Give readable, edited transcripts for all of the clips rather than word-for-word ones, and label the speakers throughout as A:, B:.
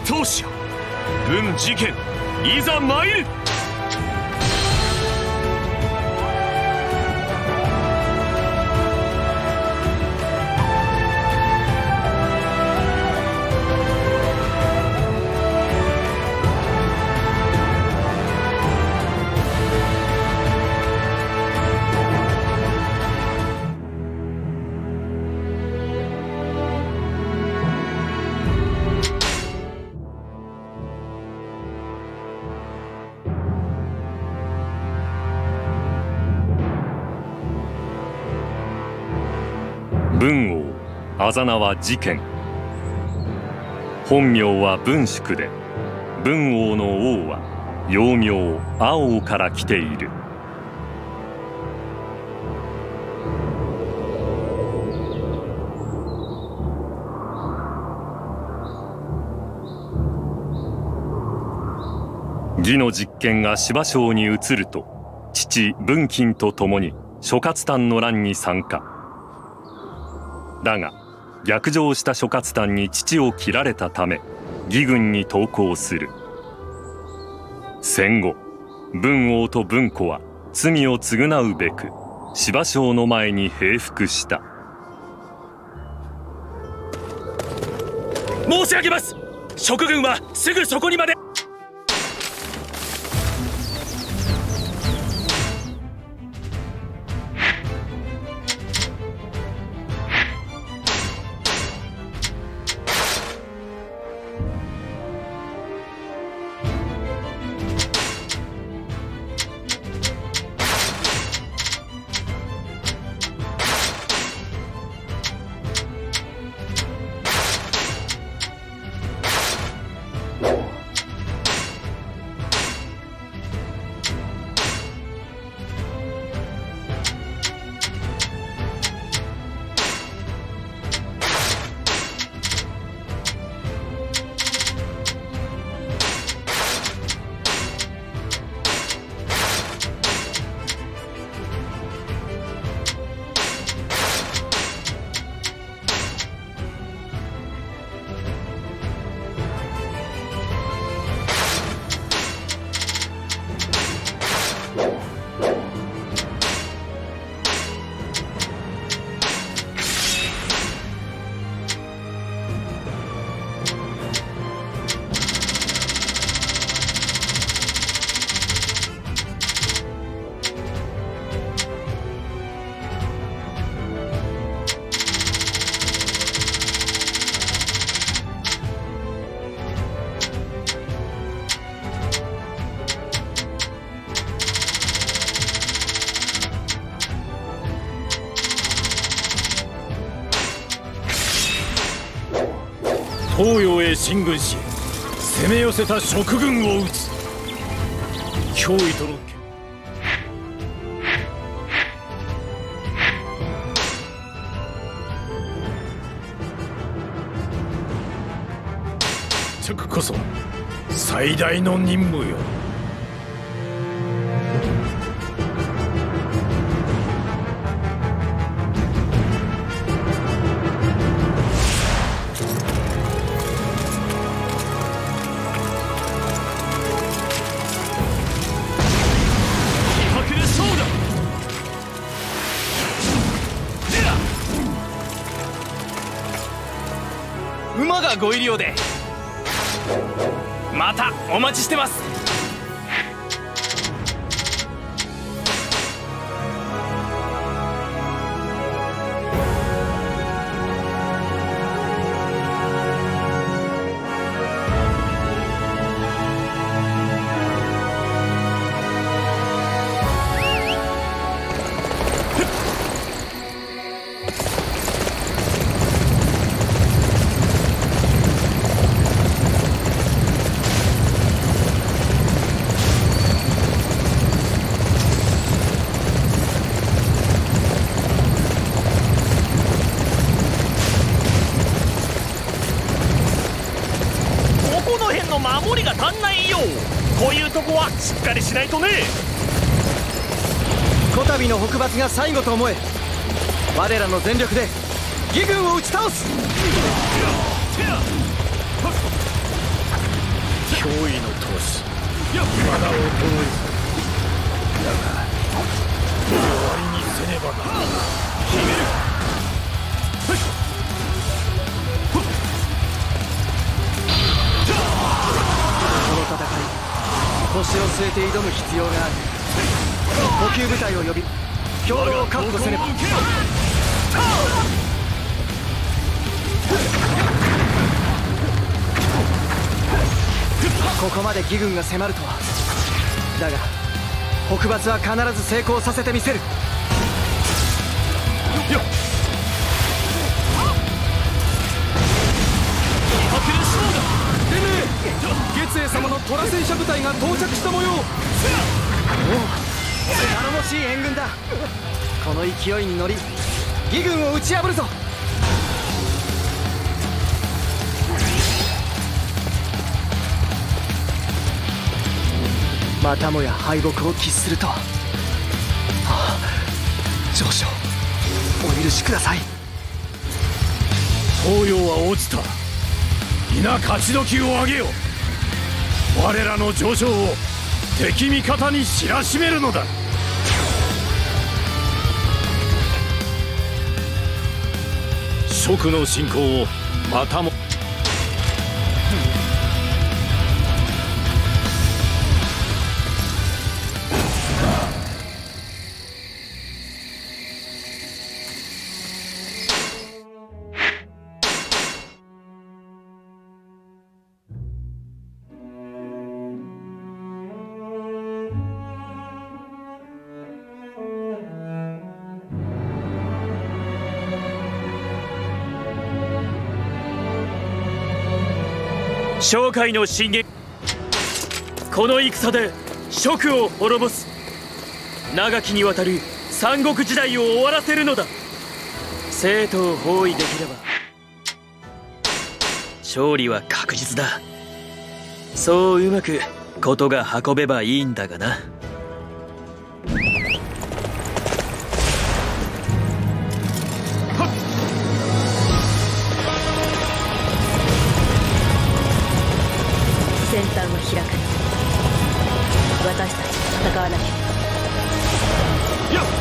A: 当主よ、軍事件いざ参る。
B: 文王あざ名は事件、本名は文宿で、文王の王は幼名青から来ている。魏の実権が司馬省に移ると、父文金と共に諸葛誕の乱に参加。だが逆上した諸葛誕に父を切られたため魏軍に投降する。戦後文王と文子は罪を償うべく司馬省の前に平伏した。
A: 申し上げます。蜀軍はすぐそこにまで。東洋へ進軍し、攻め寄せた蜀軍を討つ。脅威との決着こそ最大の任務よ。馬がご入り用で、またお待ちしてます。守りが足んないよ。こういうとこはしっかりしないとね。
C: こたびの北伐が最後と思え、我らの全力で義軍を打ち倒す。
A: の闘志まだ衰えず。だが終わりにせねばな。決める。
C: この戦い、腰を据えて挑む必要がある。補給部隊を呼び兵糧を確保せねば。ここまで義軍が迫るとは。だが北伐は必ず成功させてみせる。
A: よっ
C: 月英様の虎戦車部隊が到着した模様。おお、頼もしい援軍だ。この勢いに乗り義軍を打ち破るぞ。またもや敗北を喫するとは。ああ、上将お許しください。
A: 東洋は落ちた。皆勝ち時を上げよ。我らの上昇を敵味方に知らしめるのだ。蜀の侵攻をまたも。
D: 商海の進撃、この戦で蜀を滅ぼす。長きにわたる三国時代を終わらせるのだ。生徒を包囲できれば勝利は確実だ。そううまく事が運べばいいんだがな。
E: 先端は開かない。私たちと戦わなきゃ。
A: やっ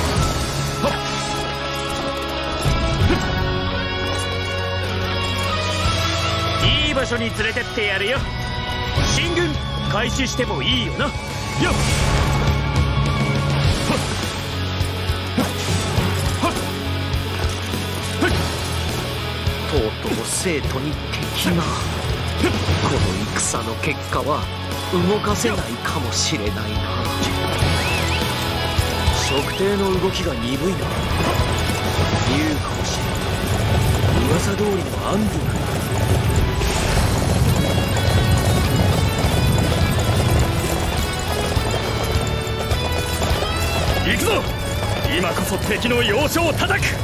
D: いい場所に連れてってやるよ。進軍開始してもいいよな。
A: よっ
F: とうとう生徒に敵が。この戦の結果は動かせないかもしれないな。
D: 測定の動きが鈍いな。竜かもしれない。噂通りの暗部か。
A: 行くぞ。今こそ敵の要所を叩く。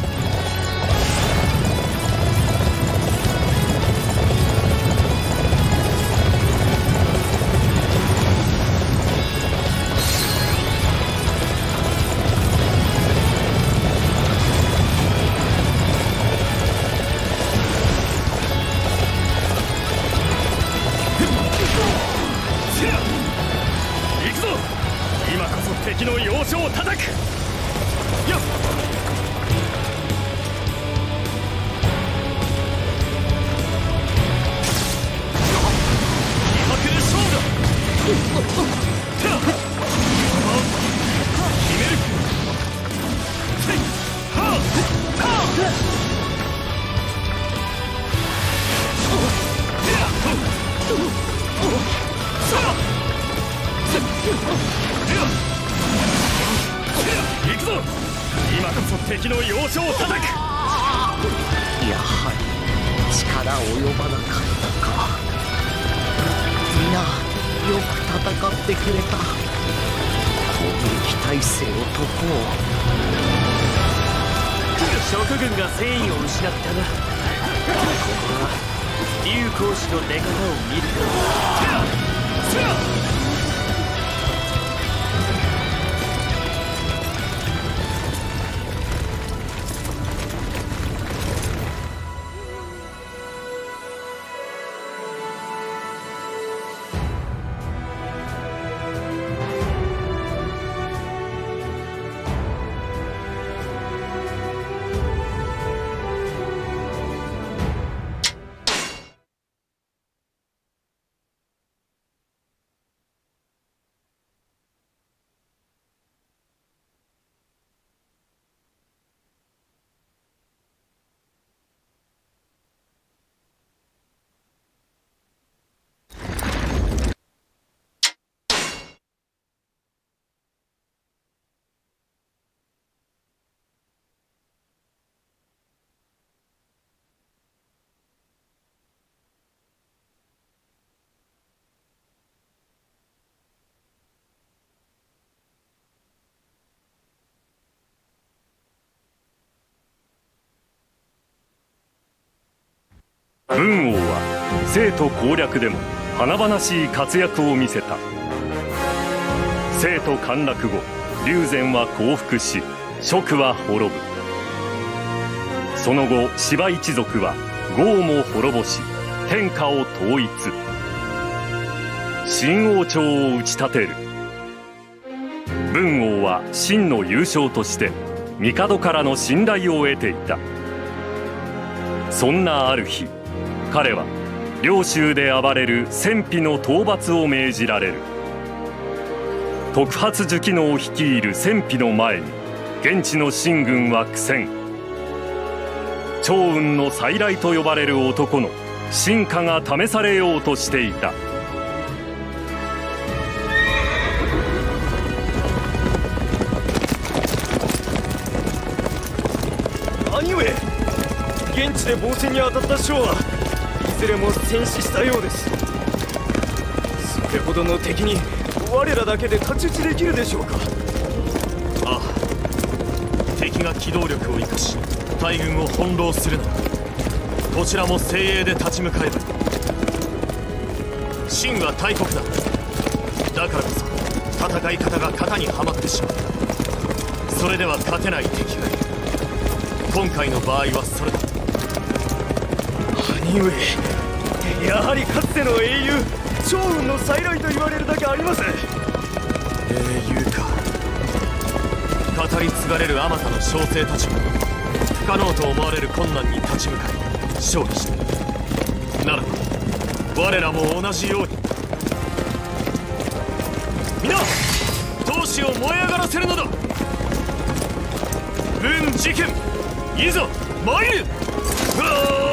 A: 敵の要所を叩く。よっ気迫で勝負だ。決める。行くぞ。今こそ敵の要所を叩く。
F: やはり力及ばなかったか。皆よく戦ってくれた。攻撃態勢を解こ
D: 蜀軍が戦意を失ったな。ここは竜公子の出方を見るか。
B: 文王は生徒攻略でも華々しい活躍を見せた。生徒陥落後、龍禅は降伏し蜀は滅ぶ。その後芝一族は呉も滅ぼし天下を統一、新王朝を打ち立てる。文王は真の優勝として帝からの信頼を得ていた。そんなある日、彼は領州で暴れる戦費の討伐を命じられる。特発寿機能を率いる戦費の前に現地の秦軍は苦戦。趙雲の再来と呼ばれる男の真価が試されようとしていた。
G: 兄上、現地で防戦に当たった将はいずれも戦死したようです。それほどの敵に我らだけで太刀打ちできるでしょうか。
A: ああ、敵が機動力を生かし大軍を翻弄するならこちらも精鋭で立ち向かえばいい。秦は大国だ。だからこそ戦い方が型にはまってしまう。それでは勝てない敵がいる。今回の場合はそれだ。
G: 兄上、やはりかつての英雄趙雲の再来と言われるだけあります。
A: 英雄か。語り継がれるあまたの将星たちも不可能と思われる困難に立ち向かい勝利した。ならば我らも同じように皆闘志を燃え上がらせるのだ。文事件いざ参る。